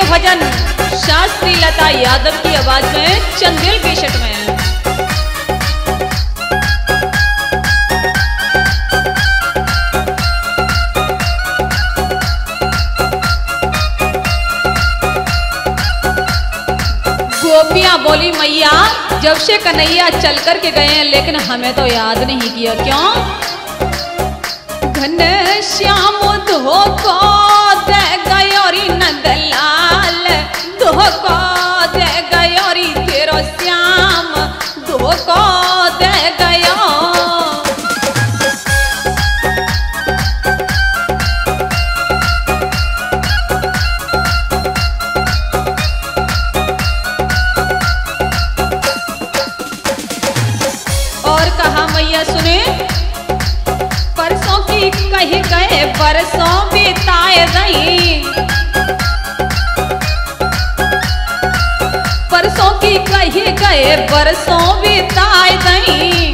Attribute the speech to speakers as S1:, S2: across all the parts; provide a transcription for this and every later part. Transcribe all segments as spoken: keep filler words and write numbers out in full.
S1: भजन शास्त्री लता यादव की आवाज में चंदेल केसट में। गोपियां बोली मैया जब से कन्हैया चल कर के गए हैं लेकिन हमें तो याद नहीं किया, क्यों? घन श्याम धोखो दे गयोरी नंदलाल, धोखो दे गयोरी तेरो श्याम, धोखो दे गयो। और कहा मैया सुने, परसों की कही गए बरसों बिताए गई, परसों की कही गए बरसों बिताए गई।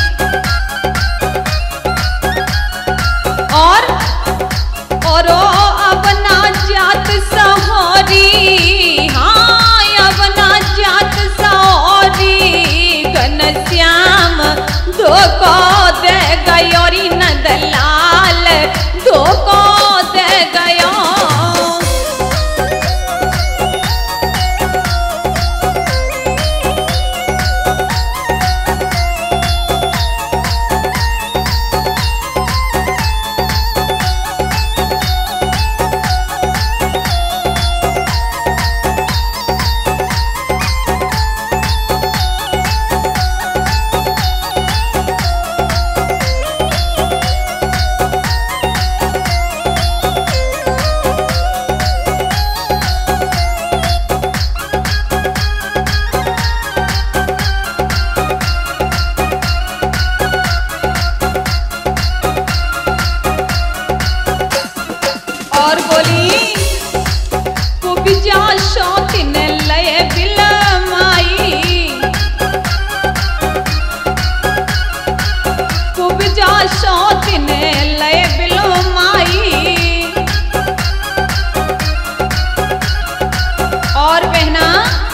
S1: और और अब ना जात सहोरी, हाँ अब ना जात सहोरी, घनश्याम धोखो दे गयोरी नंदलाल, धोखो दे गयो। और बोली कुबिजा शौकीन लय बिलमाई, कुबिजा शौकीन लय बिलमाई। और बहना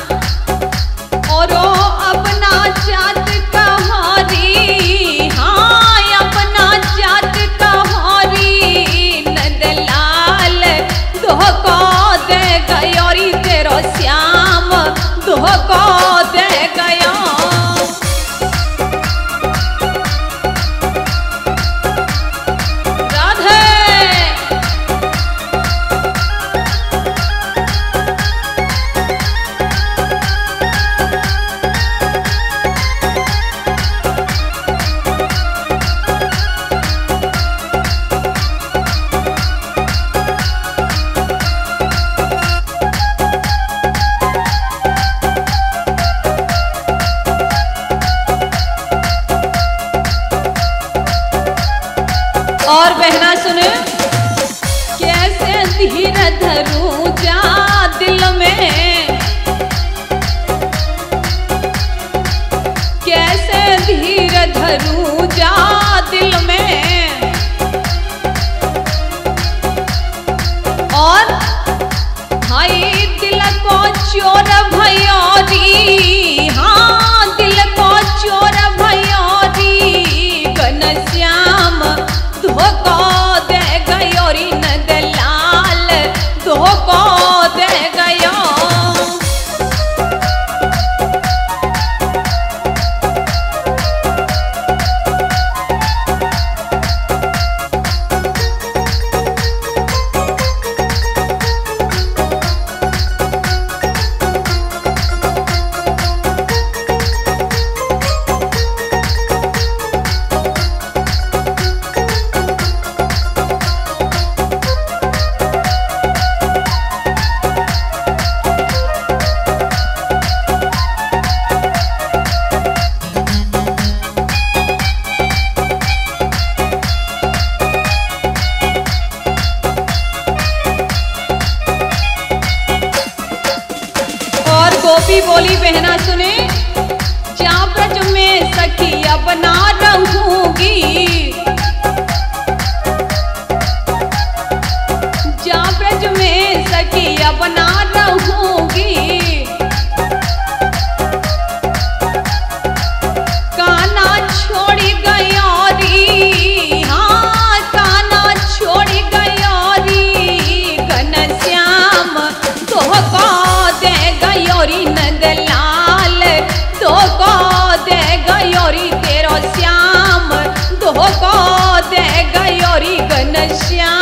S1: और अपना जात कहारी, हाँ अपना जात कहारी, नंदलाल धोखो दे गयोरी तेरो श्याम, धोखो दे गयो। राधे और बहना सुने, कैसे धीर धरूं जा दिल में, कैसे धीर धरूं जा दिल में। और भाई दिल को चोर भयोरी, हाँ दिल को चोर भयोरी, घनश्याम धोखो दे गयोरी नंदलाल, धोखो दे गयो। श्याम